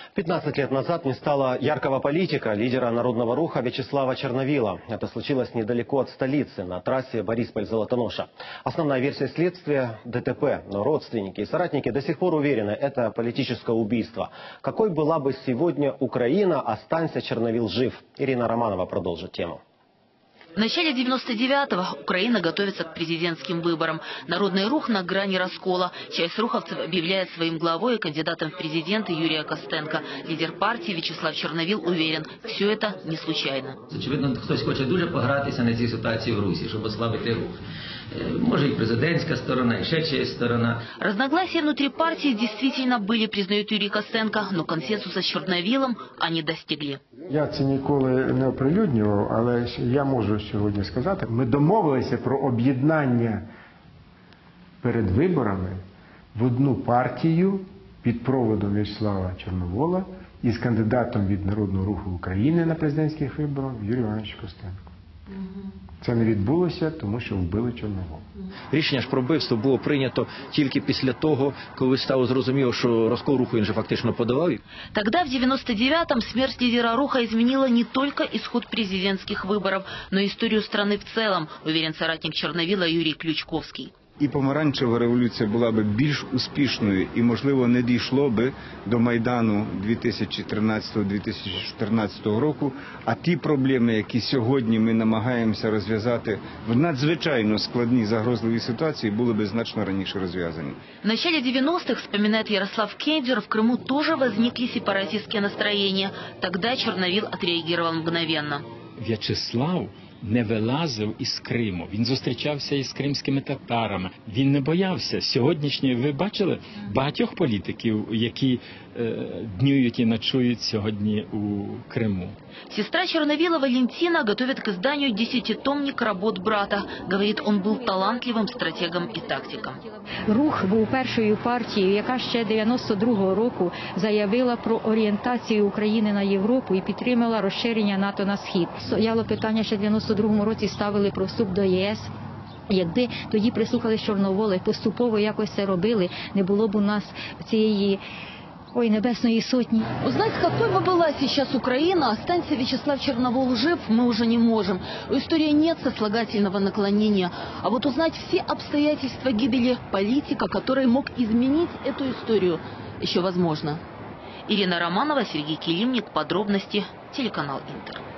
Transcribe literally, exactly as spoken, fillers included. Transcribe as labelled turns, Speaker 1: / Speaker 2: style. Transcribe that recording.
Speaker 1: пятнадцать лет назад не стало яркого политика, лидера народного руха Вячеслава Черновила. Это случилось недалеко от столицы, на трассе Борисполь-Золотоноша. Основная версия следствия – ДТП, но родственники и соратники до сих пор уверены – это политическое убийство. Какой была бы сегодня Украина, останься Черновил жив? Ирина Романова продолжит тему.
Speaker 2: В начале девяносто девятого Украина готовится к президентским выборам. Народный рух на грани раскола. Часть руховцев объявляет своим главой и кандидатом в президенты Юрия Костенка. Лидер партии Вячеслав Черновил уверен, все это не случайно.
Speaker 3: Очевидно, хтось хоче дуже погратися на цій ситуації в Русі, щоб ослабити рух. Может, и президентская сторона, и ще чья сторона.
Speaker 2: Разногласия внутри партии действительно были, признает Юрий Костенко, но консенсуса с Черновилом они достигли.
Speaker 4: Я це ніколи не оприлюднював, але я можу сьогодні сказати, ми домовилися про об'єднання перед виборами в одну партію під проводом Вячеслава Чорновола із кандидатом від Народного руху України на президентських виборах Юрієм Івановичем Костенком. Це не відбулося, тому що вбили Чорновола.
Speaker 5: Рішення ж про вбивство було прийнято тільки після того, коли стало зрозуміло, що розкол руху він же фактично подолав.
Speaker 2: Тогда, в девяносто девятом, смерть лидера руха изменила не только исход президентских выборов, но и историю страны в целом, уверен соратник Черновила Юрий Ключковский.
Speaker 6: І помаранчева революція була б більш успішною і, можливо, не дійшло би до Майдану дві тисячі тринадцятого - дві тисячі чотирнадцятого року, а ті проблеми, які сьогодні ми намагаємося розв'язати в надзвичайно складній загрозливій ситуації, були б значно раніше розв'язані.
Speaker 2: В начале девяностых, вспоминает Ярослав Кендер, в Крыму тоже возникли сепаратистские настроения. Тогда Черновил отреагировал мгновенно.
Speaker 7: В'ячеслав не вилазив із Криму. Він зустрічався із кримськими татарами. Він не боявся. Сьогоднішньої, ви бачили багатьох політиків, які е, днюють і ночують сьогодні у Криму.
Speaker 2: Сестра Черновила Валентина готовит к изданию десятитомник работ брата. Говорит, он был талантливым стратегом и тактиком.
Speaker 8: Рух був першою партією, яка ще дев'яносто другого року заявила про орієнтацію України на Європу і підтримала розширення НАТО на схід. Стояло питання, ще в дев'яносто другому році ставили про вступ до ЄС. Якби тоді прислухались Чорновола і поступово якось це робили, не було б у нас цієї ой, небесної сотни.
Speaker 2: Узнать, какой бы была сейчас Украина, останься Вячеслав Черновол жив, мы уже не можем. У истории нет сослагательного наклонения. А вот узнать все обстоятельства гибели политика, который мог изменить эту историю, еще возможно. Ирина Романова, Сергей Килимник. Подробности. Телеканал Интер.